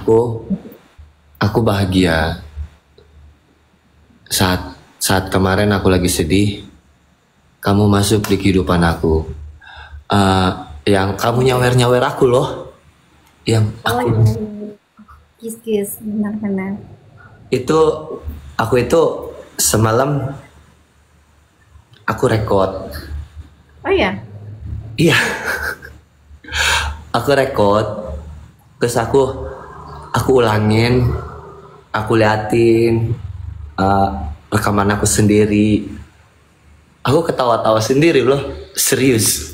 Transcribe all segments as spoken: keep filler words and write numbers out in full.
Aku aku bahagia saat saat kemarin aku lagi sedih, kamu masuk di kehidupan aku. Eh, yang kamu nyawer-nyawer aku loh, yang Oh aku iya, kis-kis, benar-benar. itu aku itu semalam aku rekod. Oh iya, Iya, aku rekod, terus aku aku ulangin, aku liatin eh, rekaman aku sendiri. Aku ketawa-tawa sendiri loh, serius.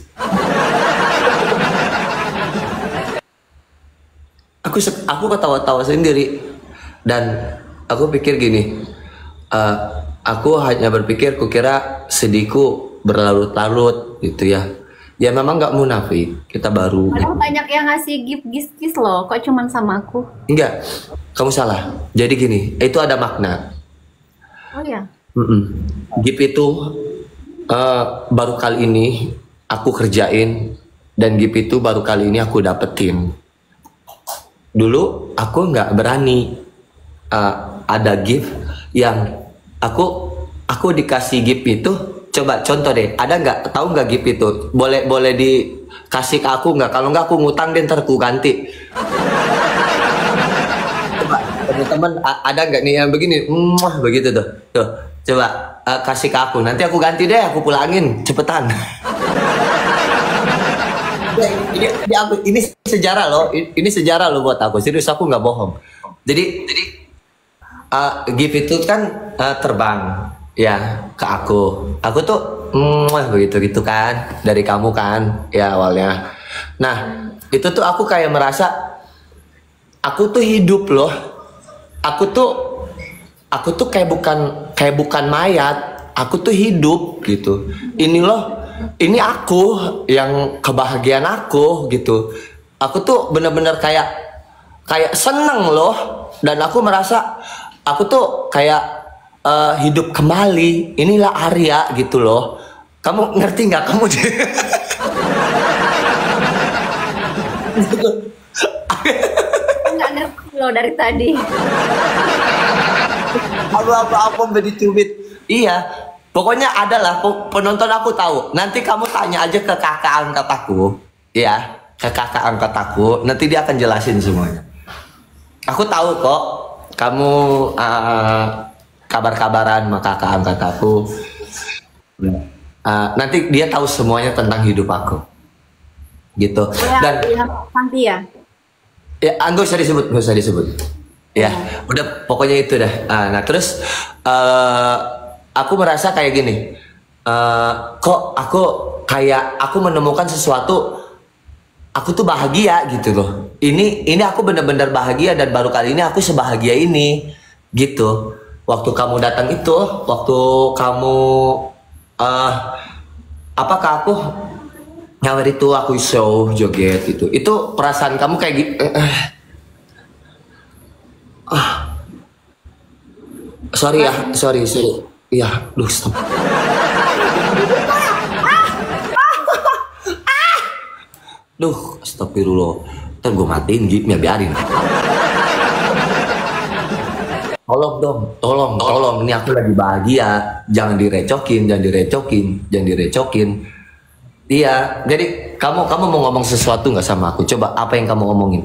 Aku se- aku ketawa-tawa sendiri dan aku pikir gini, eh, aku hanya berpikir, kukira sedihku berlarut-larut gitu ya. Ya memang nggak munafik, kita baru padahal gitu. banyak yang ngasih gift kis-kis loh, kok cuman sama aku? Enggak, kamu salah. Jadi gini, itu ada makna. Oh iya, Mm-mm. Gift itu eh, baru kali ini aku kerjain dan gift itu baru kali ini aku dapetin. Dulu aku nggak berani eh, ada gift yang aku aku dikasih gift itu. Coba contoh deh, ada nggak, tahu nggak gift itu? Boleh boleh dikasih ke aku nggak? Kalau nggak aku ngutang deh, ntar aku ganti. Coba teman-teman, a- ada nggak nih yang begini, muah, begitu tuh, tuh, coba eh, kasih ke aku, nanti aku ganti deh, aku pulangin, cepetan. Ya, ini, ini aku, ini sejarah loh, ini ini sejarah loh buat aku, serius aku nggak bohong. Jadi, jadi eh, gift itu kan eh, terbang ya ke aku, aku tuh muah, begitu gitu kan, dari kamu kan, ya awalnya. Nah, itu tuh aku kayak merasa aku tuh hidup loh, aku tuh aku tuh kayak bukan kayak bukan mayat, aku tuh hidup gitu. Ini loh, ini aku yang kebahagiaan aku gitu. Aku tuh bener-bener kayak kayak seneng loh, dan aku merasa aku tuh kayak eh, hidup kembali. Inilah Arya gitu loh. Kamu ngerti nggak kamu? nggak ngerti loh dari tadi. Apa-apa udah dicubit. Iya, pokoknya adalah penonton, aku tahu. Nanti kamu tanya aja ke kakak angkat aku, ya, ke kakak angkat aku. Nanti dia akan jelasin semuanya. Aku tahu kok, kamu uh, kabar-kabaran sama kakak angkat aku. Uh, nanti dia tahu semuanya tentang hidup aku, gitu. Oh ya, Dan yang nanti ya. ya, nggak usah disebut, nggak usah disebut. Ya, Ya. udah pokoknya itu dah. Ah, nah terus eh aku merasa kayak gini. eh kok aku kayak aku menemukan sesuatu. Aku tuh bahagia gitu loh. Ini ini aku benar-benar bahagia dan baru kali ini aku sebahagia ini gitu. Waktu kamu datang itu, waktu kamu eh apakah aku nyawer itu, aku show joget itu. Itu perasaan kamu kayak gitu. Sorry ya, sorry, sorry. Iya, duh, stop. Duh, astagfirullah. Ntar gue matiin gipnya, biarin. Tolong dong, tolong, tolong. Ini aku lagi bahagia. Jangan direcokin, jangan direcokin, jangan direcokin. Iya, jadi kamu kamu mau ngomong sesuatu nggak sama aku? Coba apa yang kamu ngomongin?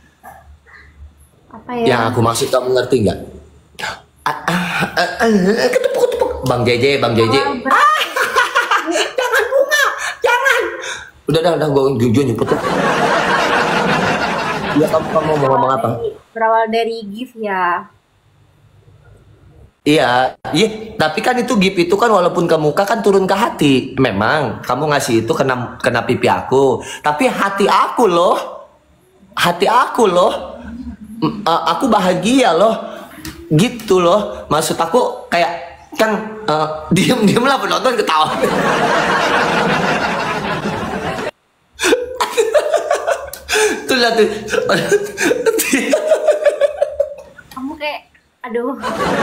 Apa Yang ya? aku maksud kamu ngerti nggak? Ah, ah, ah, ah, ketepuk, ketepuk. Bang Jeje, Bang Jeje. Awal ber- Jangan bunga, jangan. Udah, udah, udah, gue jujur nyebut tuh. Ya kamu kamu mau berawal ngomong apa? dari berawal dari gift ya. Iya, iya. Tapi kan itu gift itu kan walaupun ke muka kan turun ke hati. Memang kamu ngasih itu kena kena pipi aku. Tapi hati aku loh, hati aku loh. M- eh, aku bahagia loh, gitu loh. Maksud aku kayak kan eh, diem diem lah penonton ketawa. Tuh lihat tuh. Kamu kayak, aduh,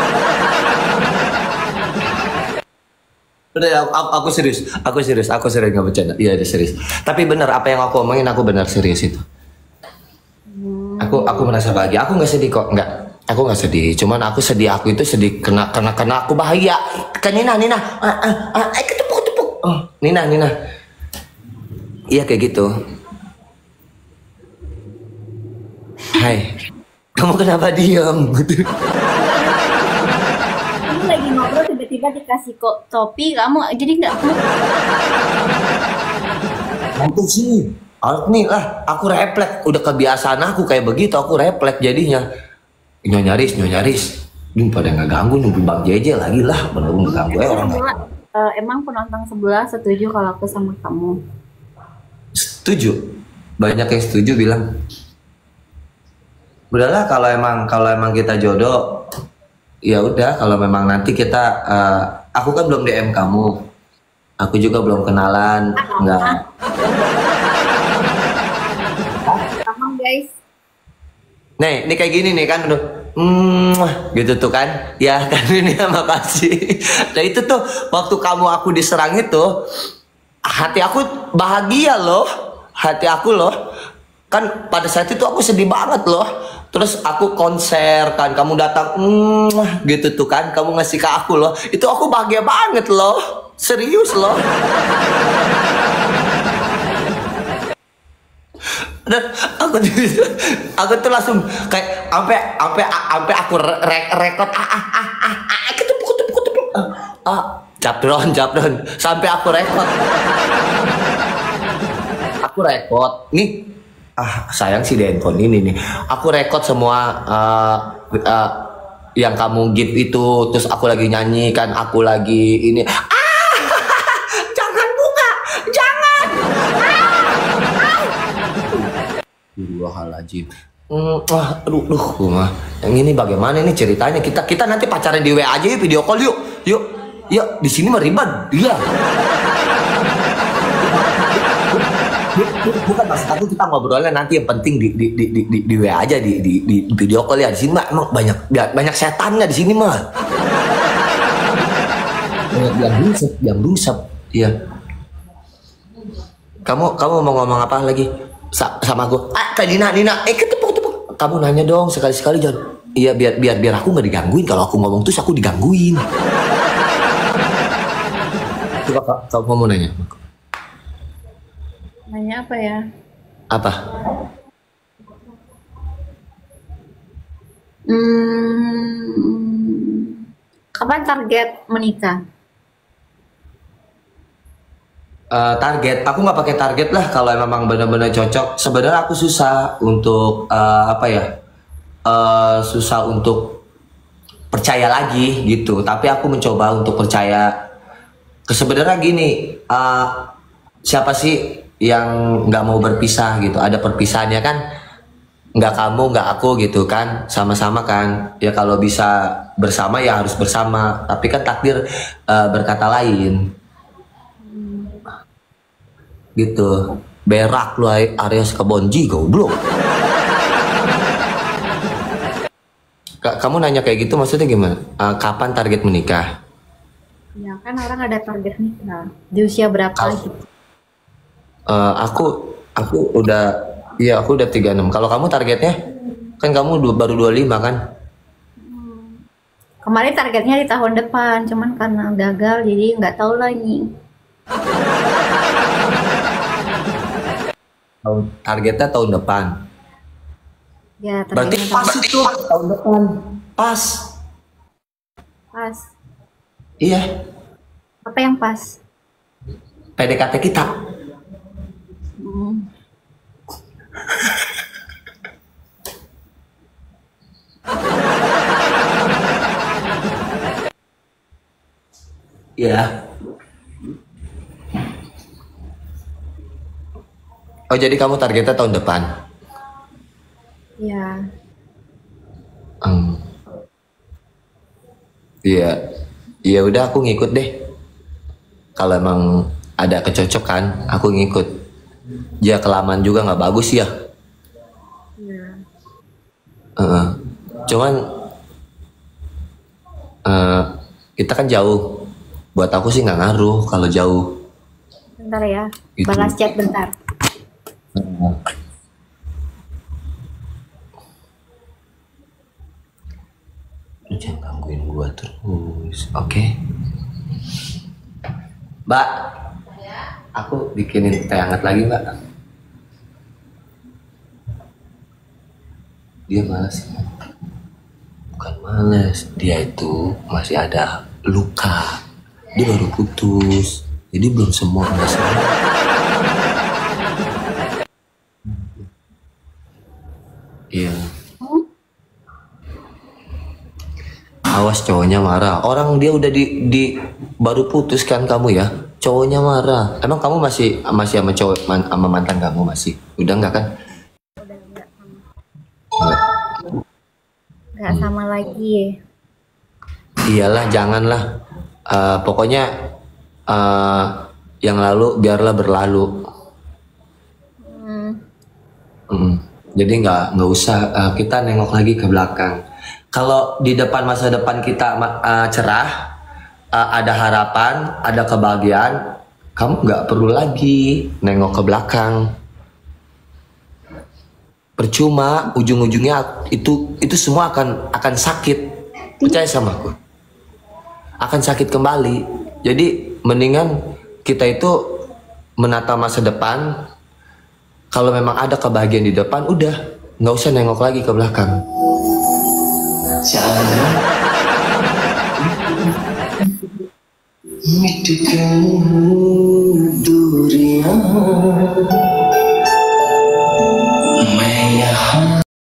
Udah, aku, aku aku serius, aku serius, aku serius nggak bercanda. Iya, dia serius. Tapi benar apa yang aku omongin, aku benar serius itu. hmm, Aku aku merasa bahagia. Aku nggak sedih kok, nggak. Aku nggak sedih. Cuman aku sedih. Aku itu sedih karena karena karena aku bahagia. Kan Nina, Nina, ah, ah, ah, eh ketepuk ketepuk. Oh, Nina, Nina. Iya kayak gitu. Hai, kamu kenapa diam? Kamu lagi ngobrol tiba-tiba dikasih kok topi, kamu jadi nggak Nanti sih. Alt nih lah, aku refleks. Udah kebiasaan aku kayak begitu, aku refleks jadinya. Nyonyaris, nyonyaris. Ini pada nggak ganggu nunggu Bang Jeje lagi lah, bener nggak ganggu ya orang. Uh, emang penonton sebelah setuju kalau aku sama kamu? Setuju, banyak yang setuju bilang. Udahlah kalau emang kalau emang kita jodoh, ya udah kalau memang nanti kita, uh, aku kan belum D M kamu, aku juga belum kenalan, nggak. Paham guys. Nih, ini kayak gini nih kan, udah, mm, gitu tuh kan, ya kan ini makasih. Nah itu tuh waktu kamu aku diserang itu, hati aku bahagia loh, hati aku loh, kan pada saat itu aku sedih banget loh. Terus aku konser kan, kamu datang, mm, gitu tuh kan, kamu ngasih ke aku loh, itu aku bahagia banget loh, serius loh. Dan aku tuh, aku tuh langsung kayak sampai sampai sampai aku re rekod ah ah ah ah ah ketepuk ketepuk ketepuk ah, ah capron capron sampai aku rekod aku rekod nih ah sayang sih handphone ini nih aku rekod semua uh, uh, yang kamu give itu, terus aku lagi nyanyi kan, aku lagi ini ah jangan bunga jangan Astagfirullahaladzim. Hmm, wah, aduh, aduh, mah. Yang ini bagaimana nih ceritanya? Kita kita nanti pacaran di W A aja yuk, video call yuk, yuk, yuk. Di sini mah ribet, iya. Bukan maksud aku kita ngobrolnya nanti yang penting di di di di, di, di W A aja di, di di video call ya. Di sini mah emang banyak banyak setannya di sini mah. Banyak yang bungsep, yang bungsep, iya. Kamu kamu mau ngomong apa lagi? Sa sama aku, ah Kak Dina, Nina, eh ketepuk ketepuk. Kamu nanya dong sekali-sekali jangan. Iya biar biar biar aku nggak digangguin. Kalau aku ngomong terus aku digangguin. Coba Kak, kamu mau nanya? Nanya apa ya? Apa? Hmm, kapan target menikah? Uh, target, aku nggak pakai target lah kalau memang benar-benar cocok. Sebenarnya aku susah untuk uh, apa ya, uh, susah untuk percaya lagi gitu. Tapi aku mencoba untuk percaya. Sebenarnya gini, uh, siapa sih yang nggak mau berpisah gitu? Ada perpisahannya kan? Nggak kamu, nggak aku gitu kan? Sama-sama kan? Ya kalau bisa bersama ya harus bersama. Tapi kan takdir uh, berkata lain. Gitu, berak lu Aries Kebonji goblok. Kamu nanya kayak gitu maksudnya gimana? Uh, kapan target menikah? Ya kan orang ada target nikah di usia berapa Kalo, gitu? Uh, aku aku udah iya aku udah tiga puluh enam. Kalau kamu targetnya kan kamu du, baru dua puluh lima kan? Hmm. Kemarin targetnya di tahun depan, cuman karena gagal jadi nggak tahu lagi. Targetnya tahun depan. Ya, berarti pas tahun itu tahun depan. Pas. Pas. Iya. Apa yang pas? P D K T kita. Hmm. Iya. Oh jadi kamu targetnya tahun depan? Iya. Hmm. Iya. Iya udah aku ngikut deh. Kalau emang ada kecocokan, aku ngikut. Ya kelamaan juga nggak bagus ya. Iya. Uh, cuman uh, kita kan jauh. Buat aku sih nggak ngaruh kalau jauh. Bentar ya. Gitu. Balas chat bentar. jangan gangguin gua terus, oke? Okay? Mbak, aku bikinin teh hangat lagi, Mbak. Dia malas ya? Bukan malas, dia itu masih ada luka. Dia baru putus, jadi belum semua udah sembuh. Iya. Awas cowoknya marah. Orang dia udah di, di baru putus kan kamu ya. Cowoknya marah. Emang kamu masih masih sama cowok man, sama mantan kamu masih? Udah enggak kan? Enggak. Nggak hmm. sama lagi. Iyalah, janganlah. Uh, pokoknya uh, yang lalu biarlah berlalu. Hmm. Hmm. Jadi nggak nggak usah uh, kita nengok lagi ke belakang. Kalau di depan masa depan kita uh, cerah, uh, ada harapan, ada kebahagiaan, kamu nggak perlu lagi nengok ke belakang. Percuma, ujung-ujungnya itu itu semua akan akan sakit. Percaya sama aku. Akan sakit kembali. Jadi mendingan kita itu menata masa depan. Kalau memang ada kebahagiaan di depan, udah nggak usah nengok lagi ke belakang. Jangan